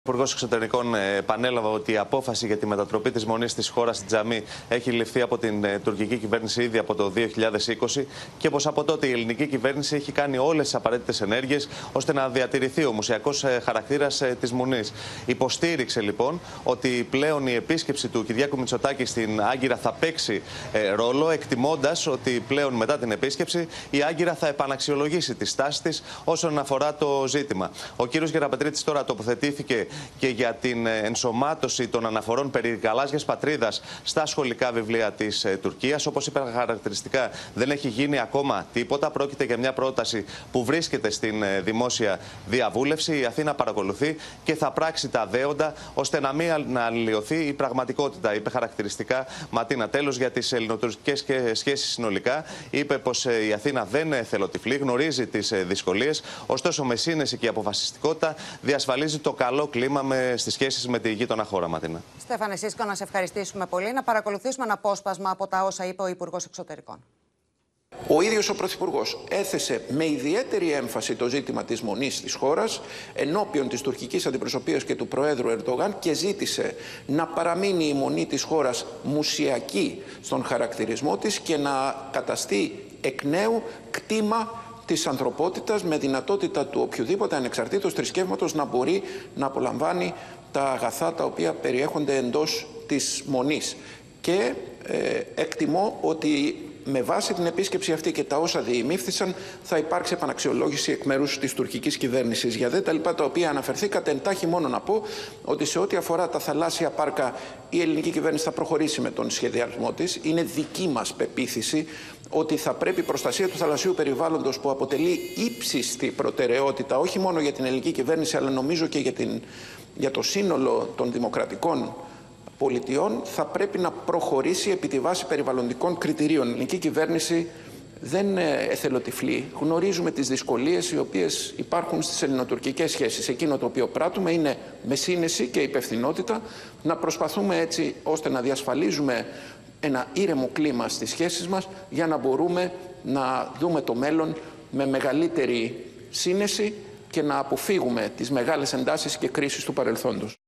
Ο Υπουργός Εξωτερικών επανέλαβε ότι η απόφαση για τη μετατροπή της μονής της χώρας στην Τζαμί έχει ληφθεί από την τουρκική κυβέρνηση ήδη από το 2020 και πως από τότε η ελληνική κυβέρνηση έχει κάνει όλες τις απαραίτητες ενέργειες ώστε να διατηρηθεί ο μουσιακός χαρακτήρας της μονής. Υποστήριξε λοιπόν ότι πλέον η επίσκεψη του Κυριάκου Μητσοτάκη στην Άγκυρα θα παίξει ρόλο, εκτιμώντας ότι πλέον μετά την επίσκεψη η Άγκυρα θα επαναξιολογήσει τη στάση της όσον αφορά το ζήτημα. Ο κύριος Γεραπετρίτης τώρα τοποθετήθηκε και για την ενσωμάτωση των αναφορών περί γαλάζιας πατρίδας στα σχολικά βιβλία της Τουρκίας. Όπως είπε χαρακτηριστικά, δεν έχει γίνει ακόμα τίποτα. Πρόκειται για μια πρόταση που βρίσκεται στην δημόσια διαβούλευση. Η Αθήνα παρακολουθεί και θα πράξει τα δέοντα ώστε να μην αλλοιωθεί η πραγματικότητα. Είπε χαρακτηριστικά Ματίνα. Τέλος, για τις ελληνοτουρκικές σχέσεις συνολικά, είπε πως η Αθήνα δεν εθελοτυφλεί, γνωρίζει τις δυσκολίες, ωστόσο με σύνεση και αποφασιστικότητα διασφαλίζει το καλό κλίμα στις σχέσεις με τη γείτονα χώρα, Ματίνα. Στέφανε Σίσκο, να σε ευχαριστήσουμε πολύ. Να παρακολουθήσουμε ένα απόσπασμα από τα όσα είπε ο Υπουργός Εξωτερικών. Ο ίδιος ο Πρωθυπουργός έθεσε με ιδιαίτερη έμφαση το ζήτημα της μονής της χώρας ενώπιον της τουρκικής αντιπροσωπείας και του Προέδρου Ερντογάν και ζήτησε να παραμείνει η μονή της χώρας μουσιακή στον χαρακτηρισμό της και να καταστεί εκ νέου κτήμα της ανθρωπότητας, με δυνατότητα του οποιοδήποτε ανεξαρτήτως θρησκεύματος να μπορεί να απολαμβάνει τα αγαθά τα οποία περιέχονται εντός της μονής. Και εκτιμώ ότι με βάση την επίσκεψη αυτή και τα όσα διημήφθησαν θα υπάρξει επαναξιολόγηση εκ μέρους της τουρκικής κυβέρνησης. Για δε τα λοιπά τα οποία αναφερθήκατε, εντάχει μόνο να πω ότι σε ό,τι αφορά τα θαλάσσια πάρκα η ελληνική κυβέρνηση θα προχωρήσει με τον σχεδιασμό της. Είναι δική μας πεποίθηση ότι θα πρέπει η προστασία του θαλασσίου περιβάλλοντος, που αποτελεί ύψιστη προτεραιότητα όχι μόνο για την ελληνική κυβέρνηση αλλά νομίζω και για το σύνολο των δημοκρατικών πολιτιών, θα πρέπει να προχωρήσει επί τη βάση περιβαλλοντικών κριτηρίων. Η ελληνική κυβέρνηση δεν εθελοτυφλεί. Γνωρίζουμε τις δυσκολίες οι οποίες υπάρχουν στις ελληνοτουρκικές σχέσεις. Εκείνο το οποίο πράττουμε είναι με σύνεση και υπευθυνότητα να προσπαθούμε έτσι ώστε να διασφαλίζουμε ένα ήρεμο κλίμα στις σχέσεις μας για να μπορούμε να δούμε το μέλλον με μεγαλύτερη σύνεση και να αποφύγουμε τις μεγάλες εντάσεις και κρίσεις του παρελθόντος.